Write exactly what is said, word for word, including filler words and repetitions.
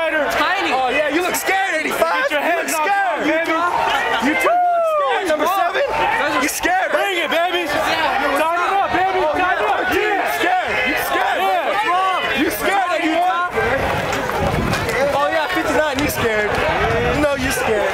fighter. Tiny. Oh yeah, you look scared, eighty-five. Get your head you look knocked scared. off, baby. You too. You look scared. Number seven. You scared? Right? Bring it, baby. Sign it up, baby. Oh, Sign it up. yeah. You scared? You scared? Yeah. What's wrong? You scared? eighty-five? Oh yeah, fifty-nine. You scared? No, you scared.